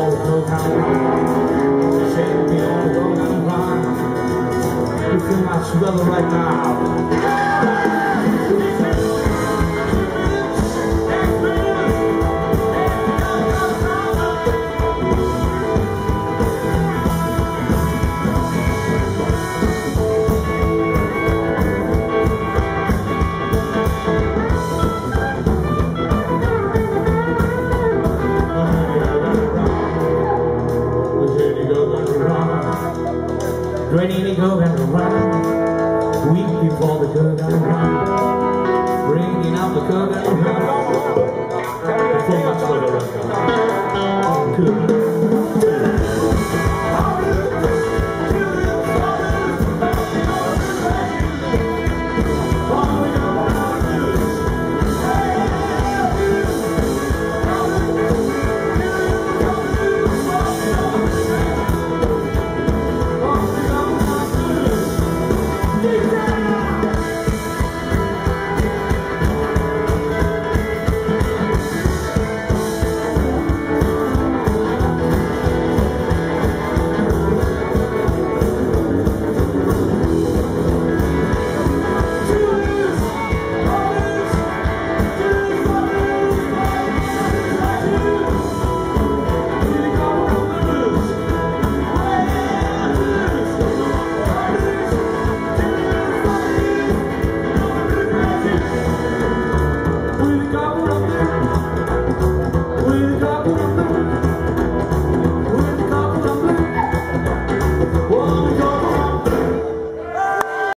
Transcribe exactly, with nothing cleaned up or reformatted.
all know how to run. Take me on the road and run. You feel my struggle right now. Ready to go and run. Week before the girl got run. Bringing out the girl got run. Before my struggle run.